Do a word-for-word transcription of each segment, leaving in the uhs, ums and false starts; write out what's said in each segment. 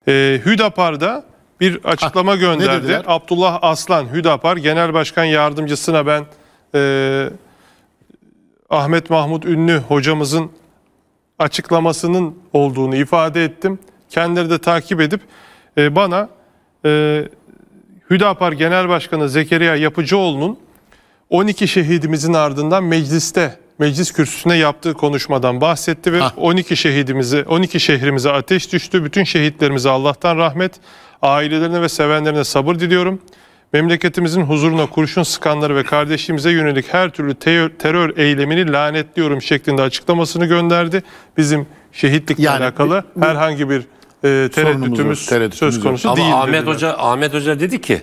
Ee, Hüdapar'da bir açıklama ha, gönderdi. Abdullah Aslan Hüdapar Genel Başkan Yardımcısına ben e, Ahmet Mahmut Ünlü hocamızın açıklamasının olduğunu ifade ettim. Kendileri de takip edip e, bana e, Hüdapar Genel Başkanı Zekeriya Yapıcıoğlu'nun on iki şehidimizin ardından mecliste, meclis kürsüsüne yaptığı konuşmadan bahsetti ve ha. on iki şehidimizi, on iki şehrimize ateş düştü. Bütün şehitlerimize Allah'tan rahmet, ailelerine ve sevenlerine sabır diliyorum. Memleketimizin huzuruna kurşun sıkanları ve kardeşliğimize yönelik her türlü terör, terör eylemini lanetliyorum şeklinde açıklamasını gönderdi. Bizim şehitlikle yani, alakalı bir, bir, herhangi bir e, tereddütümüz, tereddütümüz söz konusu değil. Ama Ahmet Hoca, Ahmet Hoca dedi ki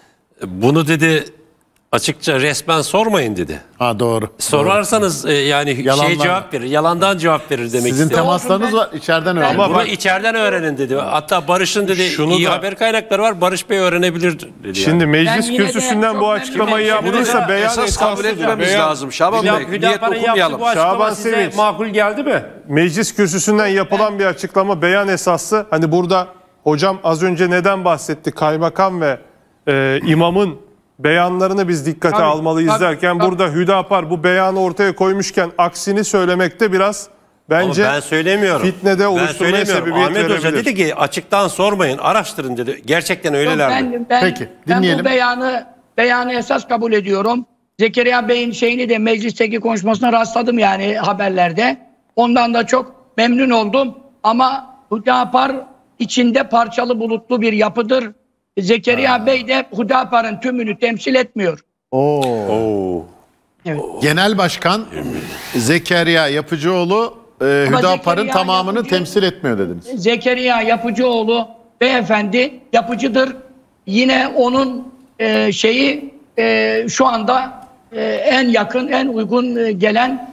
bunu dedi açıkça resmen sormayın dedi. Ha doğru. Sorarsanız doğru. E, yani Yalandan. şey cevap verir, yalandan cevap verir demek Sizin istedim. temaslarınız var, içeriden öğrenin. Ama bunu bak, içeriden öğrenin dedi. Hatta Barış'ın dedi Şunu iyi da, haber kaynakları var, Barış Bey öğrenebilir dedi. Şimdi yani. meclis kürsüsünden bu açıklamayı yaptıysa beyan esas kabul etmemiz beyan, lazım. Şaban Bey, niyet okumayalım. Şaban Sevinç, makul geldi mi? Meclis kürsüsünden yapılan bir açıklama beyan esaslı. Hani burada hocam az önce neden bahsetti? Kaymakam ve e, imamın beyanlarını biz dikkate tabii, almalıyız tabii, derken tabii. burada Hüdapar bu beyanı ortaya koymuşken aksini söylemekte biraz bence ben söylemiyorum. fitnede oluşturmaya sebebiyet Ahmet verebilir. Hoca dedi ki açıktan sormayın, araştırın dedi. Gerçekten öyleler mi? Ben, ben, Peki dinleyelim. Ben bu beyanı, beyanı esas kabul ediyorum. Zekeriya Bey'in şeyini de meclisteki konuşmasına rastladım yani haberlerde. Ondan da çok memnun oldum. Ama Hüdapar içinde parçalı bulutlu bir yapıdır. Zekeriya ha. Bey de Hüdapar'ın tümünü temsil etmiyor. Oo. Oo. Evet. Genel Başkan Zekeriya Yapıcıoğlu e, Hüdapar'ın tamamını Yapıcı, temsil etmiyor dediniz. Zekeriya Yapıcıoğlu beyefendi yapıcıdır. Yine onun e, şeyi e, şu anda e, en yakın, en uygun e, gelen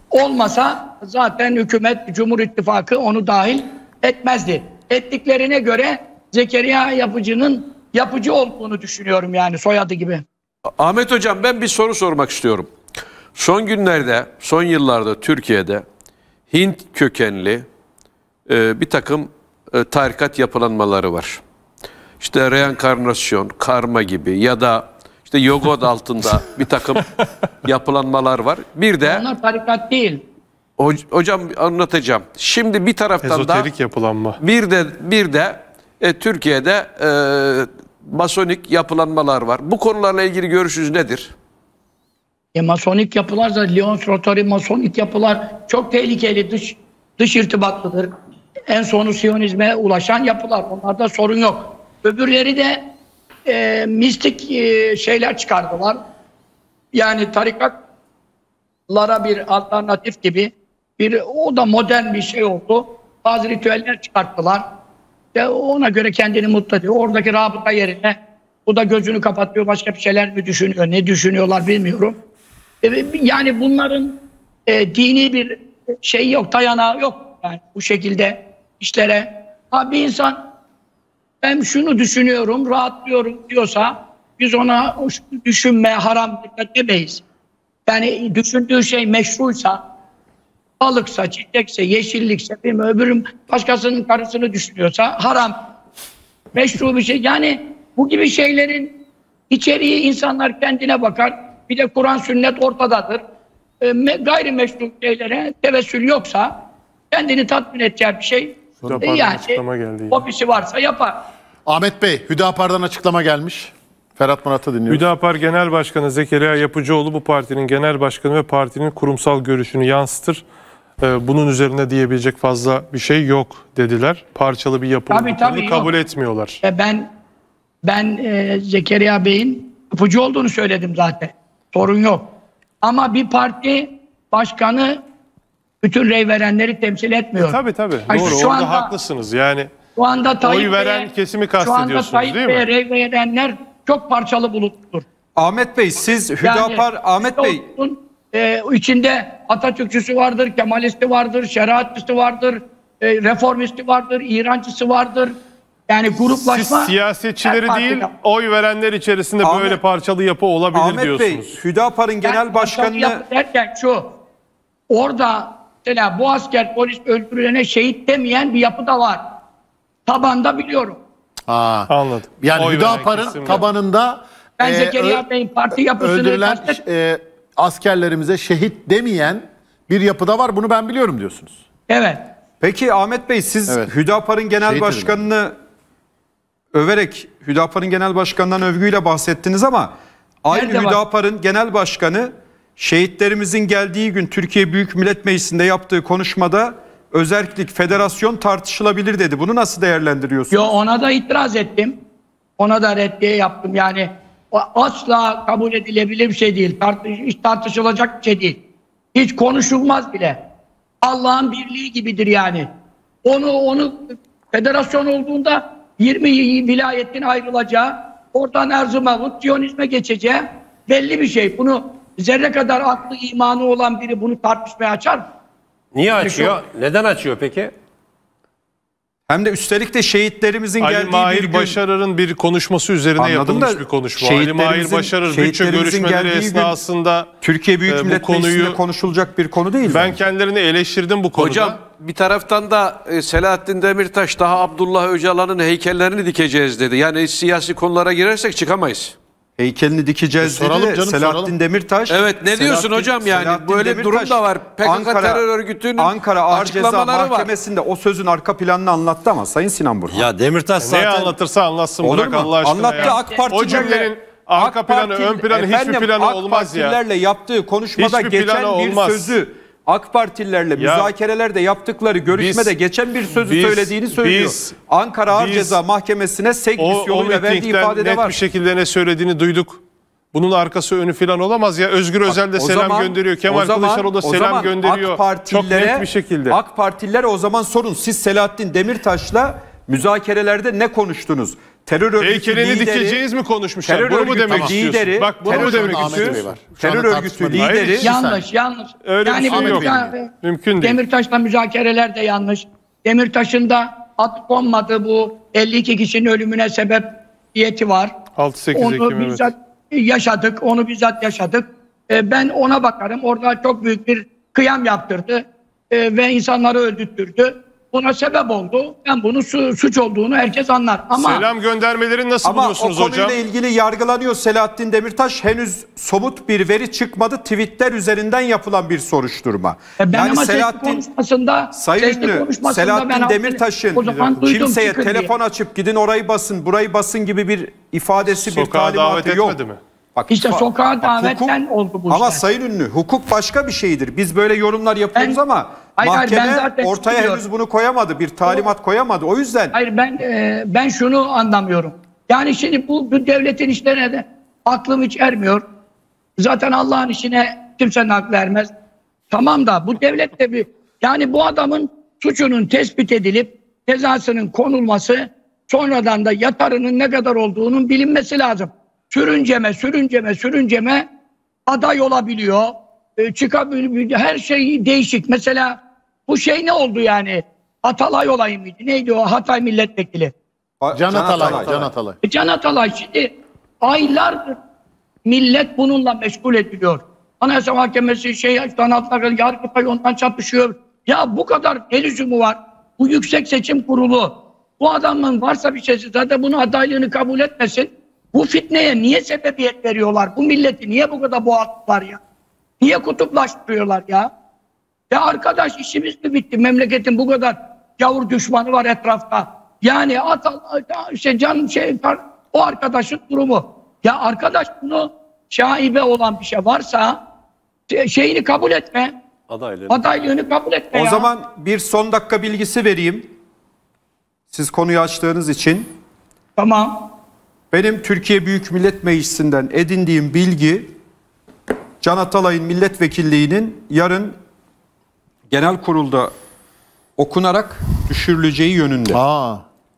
olmasa zaten hükümet, Cumhur İttifakı onu dahil etmezdi. Ettiklerine göre Zekeriya Yapıcı'nın yapıcı olduğunu düşünüyorum yani soyadı gibi. Ahmet Hocam ben bir soru sormak istiyorum. Son günlerde, son yıllarda Türkiye'de Hint kökenli e, bir takım e, tarikat yapılanmaları var. İşte reenkarnasyon, karma gibi ya da işte yoga altında bir takım yapılanmalar var. Bir de onlar tarikat değil. Hocam anlatacağım. Şimdi bir taraftan ezoterik da yapılanma. Bir de bir de e, Türkiye'de e, masonik yapılanmalar var. Bu konularla ilgili görüşünüz nedir? E, masonik yapılar da Lyons Rotary masonik yapılar çok tehlikeli, dış dış irtibatlıdır. En sonu Siyonizme ulaşan yapılar. Onlarda sorun yok. Öbürleri de e, mistik e, şeyler çıkardılar. Yani tarikatlara bir alternatif gibi bir o da modern bir şey oldu. Bazı ritüeller çıkarttılar. De ona göre kendini mutlu ediyor. Oradaki rabıta yerine bu da gözünü kapatıyor. Başka bir şeyler mi düşünüyor? Ne düşünüyorlar bilmiyorum. E, yani bunların e, dini bir şey yok, dayanağı yok. Yani bu şekilde işlere. Ha, bir insan ben şunu düşünüyorum, rahatlıyorum diyorsa biz ona düşünme, haram demeyiz. Yani düşündüğü şey meşruysa, balıksa, çiçekse, yeşillikse, öbürüm başkasının karısını düşünüyorsa haram. Meşru bir şey. Yani bu gibi şeylerin içeriği insanlar kendine bakar. Bir de Kur'an sünnet ortadadır. E, me, gayrimeşru şeylere tevessül yoksa kendini tatmin edeceği bir şey e, yani hobisi varsa yapar. Ahmet Bey, Hüdapar'dan açıklama gelmiş. Ferhat Murat'ı dinliyoruz. Hüdapar Genel Başkanı Zekeriya Yapıcıoğlu bu partinin genel başkanı ve partinin kurumsal görüşünü yansıtır. Bunun üzerine diyebilecek fazla bir şey yok dediler. Parçalı bir yapı olduğunu kabul yok. etmiyorlar. E ben ben e, Zekeriya Bey'in yapıcı olduğunu söyledim zaten. Sorun yok. Ama bir parti başkanı bütün rey verenleri temsil etmiyor. E, tabii tabii. Yani doğru. şu Orada anda, haklısınız. Yani şu anda Tayyip oy veren Bey'e, kesimi kastediyorsunuz değil mi? Rey verenler çok parçalı bulutludur. Ahmet Bey siz Hüdapar yani, Ahmet Bey olsun, e, içinde Atatürkçüsü vardır, Kemalisti vardır, şeriatçısı vardır, e, reformisti vardır, İrancısı vardır. Yani gruplaşma... Siz siyasetçileri değil, oy verenler içerisinde Ahmet, böyle parçalı yapı olabilir Ahmet diyorsunuz. Ahmet Bey, Hüdapar'ın genel yani başkanını... derken şu, orada mesela bu asker polis öldürülene şehit demeyen bir yapı da var. tabanda biliyorum. Aa. Anladım. Yani Oy veren Hüdapar'ın kesimler. tabanında Ben e, Zekeriya ö- Bey'in parti yapısını öldürülen kastet- e, askerlerimize şehit demeyen bir yapıda var. Bunu ben biliyorum diyorsunuz. Evet. Peki Ahmet Bey siz Evet. Hüdapar'ın genel Şehit başkanını överek Hüdapar'ın genel başkanından övgüyle bahsettiniz ama aynı Nerede var? Hüdapar'ın genel başkanı şehitlerimizin geldiği gün Türkiye Büyük Millet Meclisi'nde yaptığı konuşmada özerklik, federasyon tartışılabilir dedi. Bunu nasıl değerlendiriyorsunuz? Yo, ona da itiraz ettim. Ona da reddiye yaptım. Yani o asla kabul edilebilir bir şey değil. Tartış, hiç tartışılacak bir şey değil. Hiç konuşulmaz bile. Allah'ın birliği gibidir yani. Onu onu federasyon olduğunda yirmi vilayetin ayrılacağı, oradan Erzurum'a, Siyonizme geçeceği belli bir şey. Bunu zerre kadar aklı imanı olan biri bunu tartışmaya açar mı? Niye açıyor? Neden açıyor peki? Hem de üstelik de şehitlerimizin Ali geldiği bir Mahir gün... Başarır'ın bir konuşması üzerine Anladım yapılmış da bir konuşma. Ali Mahir şehitlerimizin- Başarır bütçe şehitlerimizin görüşmeleri geldiği gün esnasında Türkiye Büyük e, bu Millet Meclisi'nde konuyu konuşulacak bir konu değil. ben bence. kendilerini eleştirdim bu konuda. Hocam bir taraftan da e, Selahattin Demirtaş daha Abdullah Öcalan'ın heykellerini dikeceğiz dedi. Yani siyasi konulara girersek çıkamayız. Heykelini dikeceğiz E, soralım dedi. canım, Selahattin soralım. Demirtaş. Evet, ne diyorsun hocam yani? Böyle bir durum da var. P K K terör örgütünün Ankara Ağır Ceza açıklamaları var. Mahkemesi'nde o sözün arka planını anlattı ama Sayın Sinan Burhan. Ya Demirtaş Neyi zaten anlatırsa anlatsın, Olur bırak mu? Allah aşkına Anlattı ya. AK Partilerle. O cümlenin arka planı, ön planı, hiçbir planı olmaz ya. AK Partilerle yaptığı konuşmada Hiçbir geçen planı bir olmaz. sözü AK Partililerle Ya, müzakerelerde yaptıkları görüşmede biz- geçen bir sözü biz- söylediğini söylüyor. biz- Ankara Ağır biz- Ceza Mahkemesi'ne sevk O, o misyonuyla verdiği mitingden ifadede net var. bir şekilde ne söylediğini duyduk. Bunun arkası önü falan olamaz ya. Özgür Özel de O selam zaman- gönderiyor. o Kemal zaman- Kılıçdaroğlu da o selam zaman gönderiyor. AK Çok Partililere, net bir şekilde. AK Partililere o zaman sorun. Siz Selahattin Demirtaş'la müzakerelerde ne konuştunuz? Terör örgütü Heykelini lideri, dikeceğiz mi konuşmuşlar? terör Bunu mu örgütü demek istiyorsun? lideri, Bak bunu terör mu demek örgütü- Ahmet Bey istiyorsun? var. Şu anda terör örgütü tartışma değil. Hayır, lideri. hiç- Yanlış, yanlış. Öyle bir yani şey bu yok. müza- Mümkün değil. Demirtaş'la müzakereler de yanlış. Demirtaş'ın da adı konmadığı bu elli iki kişinin ölümüne sebebiyeti var. altı sekiz Onu Ekim evet. bizzat yaşadık, onu bizzat yaşadık. Ee, ben ona bakarım. Orada çok büyük bir kıyam yaptırdı Ee, ve insanları öldürttürdü. Buna sebep oldu. Ben bunun su- suç olduğunu herkes anlar. Ama Selam göndermelerini nasıl Ama o buluyorsunuz konuyla hocam? ilgili yargılanıyor Selahattin Demirtaş. Henüz somut bir veri çıkmadı. Tweetler üzerinden yapılan bir soruşturma. E, ben yani ama sesli Selahattin konuşmasında, Sayın sesli Ünlü, konuşmasında Selahattin ben Demirtaş'ın o zaman duydum, kimseye çıkın diye. telefon açıp gidin orayı basın, burayı basın gibi bir ifadesi, bir Sokağa davet talimatı yok. etmedi mi? Bak, İşte fa- sokağa bak, davetten oldu bu Ama işler. Sayın Ünlü, hukuk başka bir şeydir. Biz böyle yorumlar yapıyoruz Ben- ama Hayır, hayır, mahkeme ben zaten ortaya biliyorum. henüz bunu koyamadı. Bir talimat koyamadı. O yüzden Hayır ben e, ben şunu anlamıyorum. Yani şimdi bu, bu devletin işlerine de aklım hiç ermiyor. Zaten Allah'ın işine kimsenin aklı ermez. Tamam da bu devlet de bir yani bu adamın suçunun tespit edilip cezasının konulması, sonradan da yatarının ne kadar olduğunun bilinmesi lazım. Sürünceme, sürünceme, sürünceme aday olabiliyor. E, çıkabiliyor. Her şey değişik. Mesela bu şey ne oldu yani? Atalay olayı mıydı? Neydi o? Hatay milletvekili. Can Atalay. Can Atalay. E, Can Atalay şimdi aylardır millet bununla meşgul ediliyor. Anayasa Mahkemesi şey Can Atalay, Yargıtay ondan çatışıyor. Ya bu kadar ne lüzumu var? Bu Yüksek Seçim Kurulu bu adamın varsa bir şeysi zaten bunu adaylığını kabul etmesin. Bu fitneye niye sebebiyet veriyorlar? Bu milleti niye bu kadar boğalttılar ya? Niye kutuplaştırıyorlar ya? Ya arkadaş işimiz mi bitti? Memleketin bu kadar gavur düşmanı var etrafta. Yani Atal, şey, can, şey, o arkadaşın durumu. Ya arkadaş bunu şaibe olan bir şey varsa şeyini kabul etme. adayları. Adaylığını kabul etme o ya. zaman bir son dakika bilgisi vereyim. Siz konuyu açtığınız için. Tamam. Benim Türkiye Büyük Millet Meclisi'nden edindiğim bilgi Can Atalay'ın milletvekilliğinin yarın genel kurulda okunarak düşürüleceği yönünde. Aa.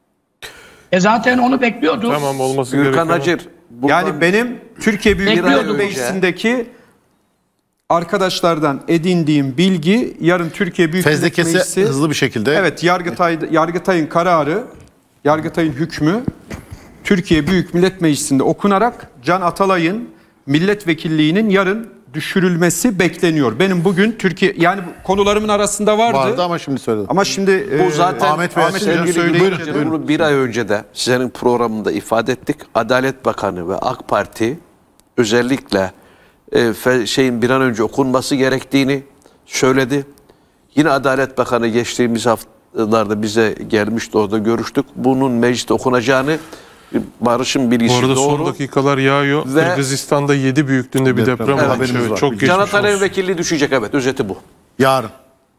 E zaten onu bekliyorduk. Tamam olması Gürkan gereken. Acır. buradan- Yani benim Türkiye Büyük Millet Bekliyordum. Meclisi'ndeki arkadaşlardan edindiğim bilgi yarın Türkiye Büyük Millet Fezlekesi Meclisi hızlı bir şekilde. Evet, Yargıtay Yargıtay'ın kararı, Yargıtay'ın hükmü Türkiye Büyük Millet Meclisi'nde okunarak Can Atalay'ın milletvekilliğinin yarın düşürülmesi bekleniyor. Benim bugün Türkiye yani konularımın arasında vardı. Vardı ama şimdi söyledim. Ama şimdi Bu e, zaten Ahmet Bey Ahmet açınca Bey söyleyince- söyleyince Buyurun, Bunu bir ay önce de senin programında ifade ettik. Adalet Bakanı ve AK Parti özellikle e, fe- şeyin bir an önce okunması gerektiğini söyledi. Yine Adalet Bakanı geçtiğimiz haftalarda bize gelmişti, orada görüştük. Bunun mecliste okunacağını, Barış'ın Bu bilgisi arada doğru. son dakikalar yağıyor. Ve- Kırgızistan'da yedi büyüklüğünde bir Deprem, deprem evet, olmuş. haberimiz Evet, var. çok geçmiş Can Atalay'ın olsun. vekilliği düşecek, evet, özeti bu. Yarın.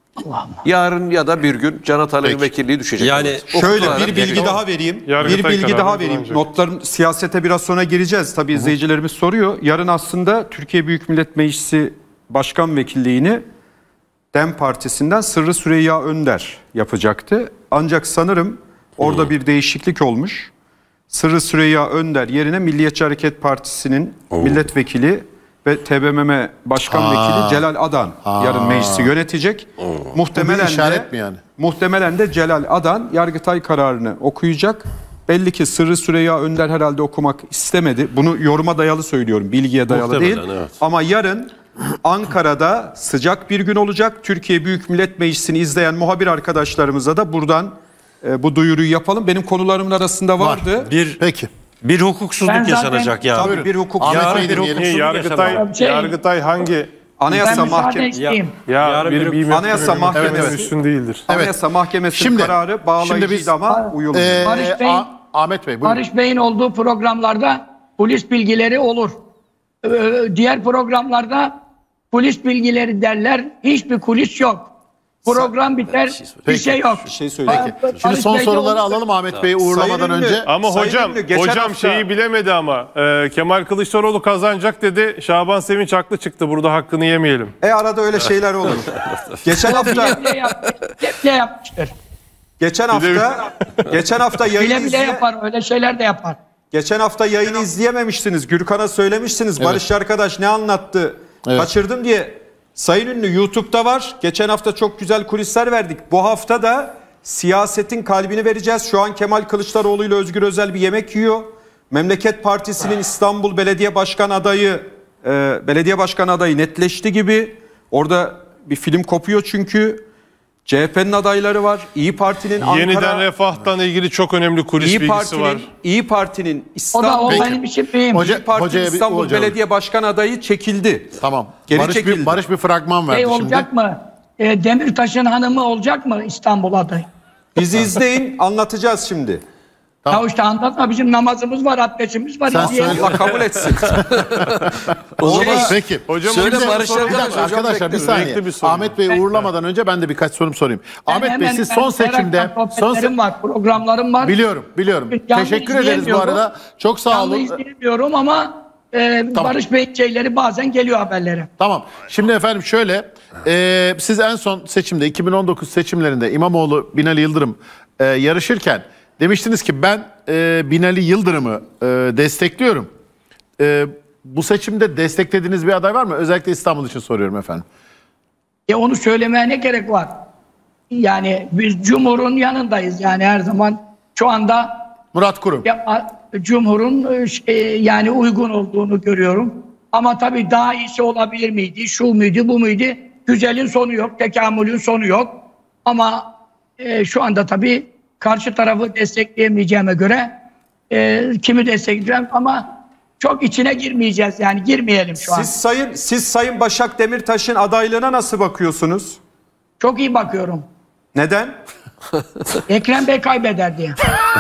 Yarın ya da bir gün Can Atalay'ın Peki. vekilliği düşecek. Yani Evet. şöyle Okutular, bir bilgi gerekiyor. daha vereyim. Yargıtay bir bilgi kararı daha vereyim. uygulanacak. Notların siyasete biraz sonra gireceğiz. Tabii izleyicilerimiz soruyor. Yarın aslında Türkiye Büyük Millet Meclisi Başkan Vekilliğini DEM Partisi'nden Sırrı Süreyya Önder yapacaktı. Ancak sanırım orada bir değişiklik olmuş. Sırrı Süreyya Önder yerine Milliyetçi Hareket Partisi'nin milletvekili ve T B M M Başkan Vekili Celal Adan yarın meclisi yönetecek. Muhtemelen Bu bir işaret de, mi yani? Muhtemelen de Celal Adan Yargıtay kararını okuyacak. Belli ki Sırrı Süreyya Önder herhalde okumak istemedi. Bunu yoruma dayalı söylüyorum, bilgiye dayalı değil. Muhtemelen, evet. Ama yarın Ankara'da sıcak bir gün olacak. Türkiye Büyük Millet Meclisi'ni izleyen muhabir arkadaşlarımıza da buradan e, bu duyuruyu yapalım. Benim konularımın arasında vardı. bir Peki. bir hukuksuzluk Ben zaten- yaşanacak ya. Tabii bir hukuk. Ahmet Yarın Bey bir dinleyelim. hukuksuzluk Yargıtay, yaşanacak. Şey- Yargıtay hangi Ben Anayasa müsaade Mahkemesi. isteyeyim. ya Yarın bir, bir- bir Anayasa metre- Mahkemesi- metre üstün değildir. Evet. Anayasa Mahkemesi'nin Şimdi- kararı şimdi bağlayıcıydı biz- ama uyuldu. Ee, Barış Bey- A- Ahmet Bey buyurun. Barış Bey'in olduğu programlarda polis bilgileri olur. Ee, diğer programlarda polis bilgileri derler. Hiçbir kulis yok. Program biter, bir Peki. şey yok. Bir şey söyleyeyim. Barış Şimdi son Bey'de soruları olur. alalım Ahmet Bey'i uğurlamadan Sayın Ünlü- önce. Ama Sayın hocam, Ünlü, geçen hocam hafta- şeyi bilemedi ama e, Kemal Kılıçdaroğlu kazanacak dedi. Şaban Sevinç haklı çıktı. Burada hakkını yemeyelim. E arada öyle şeyler olur. geçen hafta Bile bile, yap, bile bile yapmıştır. geçen hafta geçen hafta yayını Bile bile izle- yapar. Öyle şeyler de yapar. Geçen hafta yayını izleyememiştiniz. Gürkan'a söylemiştiniz. Barış arkadaş ne anlattı? Evet. Kaçırdım diye. Sayın Ünlü YouTube'da var. Geçen hafta çok güzel kulisler verdik. Bu hafta da siyasetin kalbini vereceğiz. Şu an Kemal Kılıçdaroğlu ile Özgür Özel bir yemek yiyor. Memleket Partisi'nin İstanbul Belediye Başkan adayı e, belediye başkan adayı netleşti gibi. Orada bir film kopuyor çünkü. C H P'nin adayları var. İyi Parti'nin Ankara Yeniden Refah'tan ilgili çok önemli kulis İyi bilgisi Parti'nin var. İyi Parti'nin O da o İstanbul benim için mühim. Hoca- İyi Parti'nin hocaya bir- İstanbul hocam. Belediye Başkan adayı çekildi. Tamam. Geri Barış çekildi. bir, Barış bir fragman verdi Şey şimdi. olacak mı? E, Demirtaş'ın hanımı olacak mı İstanbul adayı? Bizi izleyin, anlatacağız şimdi. Ya işte anlatma, bizim namazımız var, abdestimiz var. Sen izleyelim. söyle. Allah kabul etsin. O zaman Peki. Hocam Söyle hocam, Barış soru- Bir Arkadaş, dakika hocam arkadaşlar bir bekliyorum. saniye. Renkli bir soru. Ahmet Bey'i uğurlamadan önce ben de birkaç sorum sorayım. Ben Ahmet Bey hemen- siz ben son seçimde merakla son se- sohbetlerim var, programlarım var. biliyorum biliyorum. Canlı Teşekkür ederiz bu izleyemiyorum. arada. Çok sağ Canlı olun. izleyemiyorum ama e, Tamam. Barış Bey'in şeyleri bazen geliyor haberleri. Tamam. Şimdi efendim şöyle. e, siz en son seçimde iki bin on dokuz seçimlerinde İmamoğlu Binali Yıldırım e, yarışırken demiştiniz ki ben e, Binali Yıldırım'ı e, destekliyorum. E, bu seçimde desteklediğiniz bir aday var mı? Özellikle İstanbul için soruyorum efendim. E onu söylemeye ne gerek var? Yani biz Cumhur'un yanındayız yani her zaman. Şu anda Murat Kurum. ya, a- Cumhur'un e, şey, yani uygun olduğunu görüyorum. Ama tabii daha iyisi olabilir miydi? Şu muydu, bu muydu? Güzelin sonu yok, tekamülün sonu yok. Ama e, şu anda tabii karşı tarafı destekleyemeyeceğime göre e, kimi destekleyeceğim ama çok içine girmeyeceğiz yani girmeyelim şu an. Siz sayın siz Sayın Başak Demirtaş'ın adaylığına nasıl bakıyorsunuz? Çok iyi bakıyorum. Neden? Ekrem Bey kaybeder diye.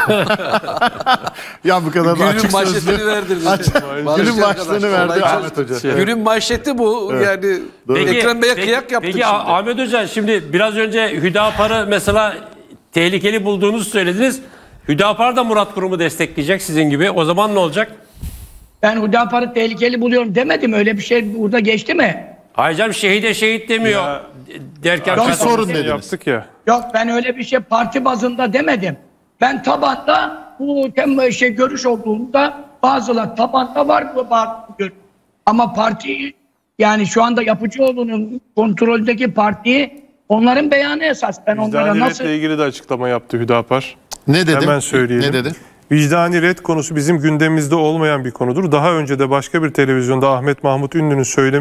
Ya bu kadar da Günün açık manşetini sözlü. verdiniz. Aç- Barış Günün arkadaş, başlığını verdi olay Ahmet çok- Hoca. Günün manşeti bu. Yani Ekrem Bey'e kıyak yaptık peki şimdi. Ahmet Özel şimdi biraz önce Hüdapar'ı mesela tehlikeli bulduğunuzu söylediniz. Hüdapar da Murat Kurum'u destekleyecek sizin gibi. O zaman ne olacak? Ben Hüdapar'ı tehlikeli buluyorum demedim. Öyle bir şey burada geçti mi? Hayır canım şehide şehit demiyor. Ya, derken Yok, Bir kastettim. sorun dediniz. yaptık ya. Yok ben öyle bir şey parti bazında demedim. Ben tabanda bu tem şey görüş olduğunda bazılar tabanda var bu bazı görüş. Ama parti yani şu anda Yapıcıoğlu'nun kontroldeki partiyi onların beyanı esas. Ben onlara Vicdani nasıl redle ilgili de açıklama yaptı Hüdapar. Ne dedi? Hemen söyleyelim. Ne dedi? Vicdani red konusu bizim gündemimizde olmayan bir konudur. Daha önce de başka bir televizyonda Ahmet Mahmut Ünlü'nün söylemi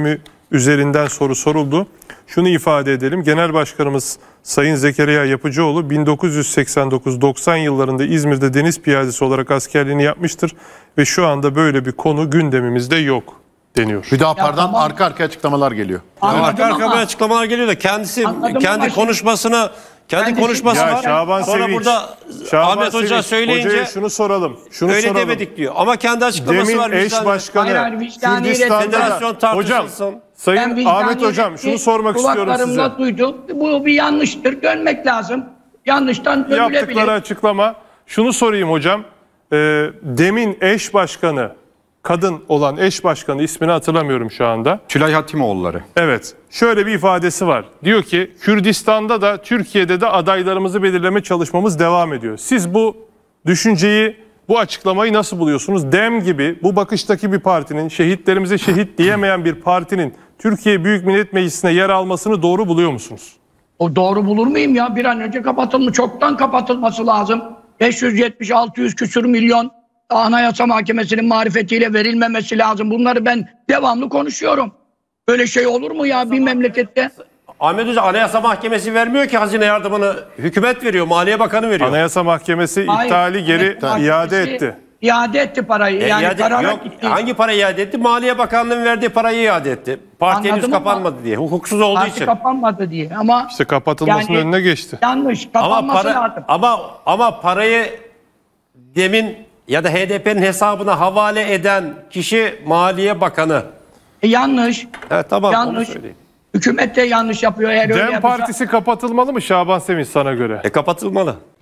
üzerinden soru soruldu. Şunu ifade edelim. Genel Başkanımız Sayın Zekeriya Yapıcıoğlu bin dokuz yüz seksen dokuz doksan yıllarında İzmir'de deniz piyadesi olarak askerliğini yapmıştır ve şu anda böyle bir konu gündemimizde yok deniyor. Hüdapar'dan Ya tamam. arka arkaya açıklamalar geliyor. Anladım Arka arkaya ama- açıklamalar geliyor da kendisi Anladım kendi ama şimdi- konuşmasına kendi Ben de konuşması şimdi- Ya var. Şaban Sonra Sevinç, burada Şaban Ahmet Hoca Sevinç, söyleyince hocaya şunu soralım. Şunu öyle soralım. demedik diyor. Ama kendi açıklaması Demin var. eş vicdan- başkanı Hayır, hayır, vicdani Kürdistan'da federasyon da, tartışılsın. hocam Ben Sayın vicdani Ahmet Hocam şunu reddi sormak istiyorum size. kulaklarımla duydum. Bu bir yanlıştır. Dönmek lazım. Yanlıştan dönülebilir. Yaptıkları açıklama. Şunu sorayım hocam. Ee, demin eş başkanı, kadın olan eş başkanı, ismini hatırlamıyorum şu anda. Tülay Hatimoğulları. Evet. Şöyle bir ifadesi var. Diyor ki Kürdistan'da da Türkiye'de de adaylarımızı belirleme çalışmamız devam ediyor. Siz bu düşünceyi, bu açıklamayı nasıl buluyorsunuz? DEM gibi bu bakıştaki bir partinin, şehitlerimize şehit diyemeyen bir partinin Türkiye Büyük Millet Meclisi'ne yer almasını doğru buluyor musunuz? O doğru bulur muyum ya? Bir an önce kapatılmış. Çoktan kapatılması lazım. beş yüz yetmiş altı yüz küsur milyon Anayasa Mahkemesi'nin marifetiyle verilmemesi lazım. Bunları ben devamlı konuşuyorum. Böyle şey olur mu ya bir memlekette? Ahmet Hoca Anayasa Mahkemesi vermiyor ki hazine yardımını. Hükümet veriyor, Maliye Bakanı veriyor. Anayasa Mahkemesi Hayır, iptali geri Mahkemesi iade etti. İade etti parayı. E, yani iade- karara yok, gitti. hangi parayı iade etti? Maliye Bakanlığı'nın verdiği parayı iade etti. Parti henüz Anladım ama- kapanmadı diye. Hukuksuz olduğu Parti için. kapanmadı diye. Ama İşte kapatılmasının yani önüne geçti. yanlış. Ama Kapanması para lazım. ama ama parayı demin ya da H D P'nin hesabına havale eden kişi Maliye Bakanı. E, yanlış. Evet tamam. yanlış. onu söyleyeyim. Hükümet de yanlış yapıyor eğer öyle DEM yapacak. Partisi kapatılmalı mı Şaban Sevinç sana göre? E kapatılmalı.